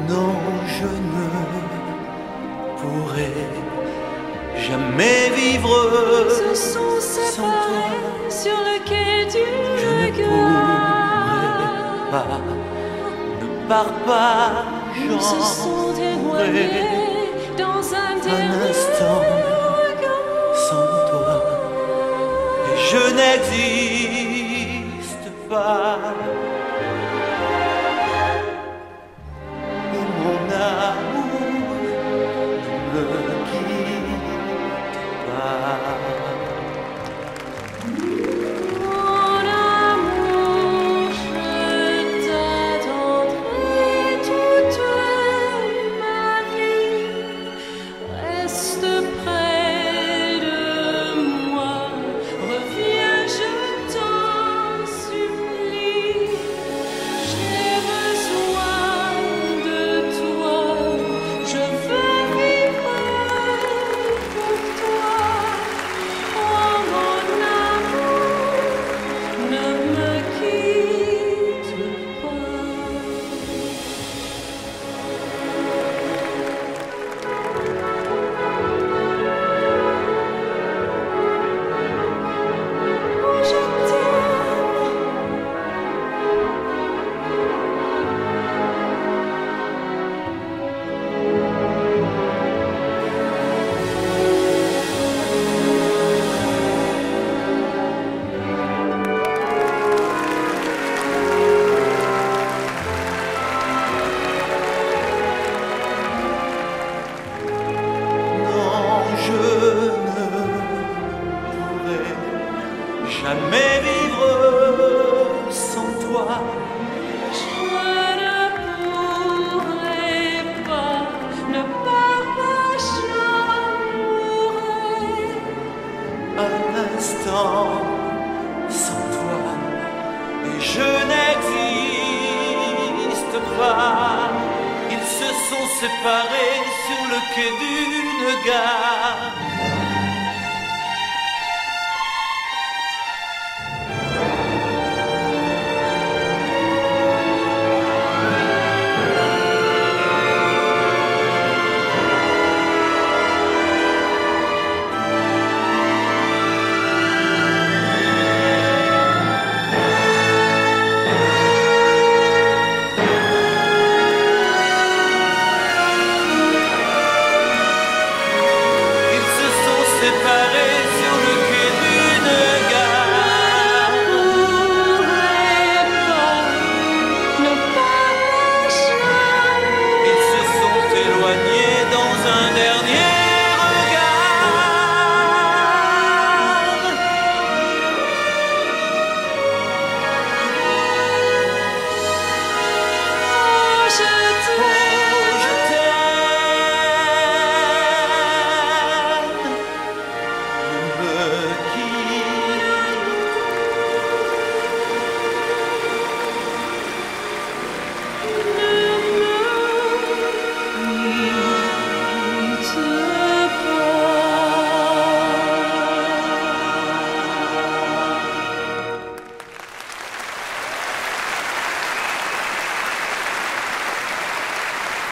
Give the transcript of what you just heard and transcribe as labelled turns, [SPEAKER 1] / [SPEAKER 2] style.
[SPEAKER 1] Non, je ne pourrai jamais vivre
[SPEAKER 2] se sont séparés sur le quai du regard.
[SPEAKER 1] Pas, ne pars pas,
[SPEAKER 2] Ils se sont éloignés dans un dernier
[SPEAKER 1] instant
[SPEAKER 2] regard.
[SPEAKER 1] sans toi, et je n'existe pas. Et mon amour ne me quitte pas.
[SPEAKER 2] Mon amour, je t'attendrai toute ma vie. Reste près de moi, reviens, je t'en supplie. J'ai besoin de toi, je veux vivre pour toi. Oh mon amour, ne me quitte pas. Oh, je t'aime.
[SPEAKER 1] Non, je ne pourrai jamais vivre sans toi.
[SPEAKER 2] Je ne pourrai pas, ne pars pas, j'amourrai.
[SPEAKER 1] Un instant sans toi, et je n'existe pas. Ils se sont séparés sur le quai d'une gare.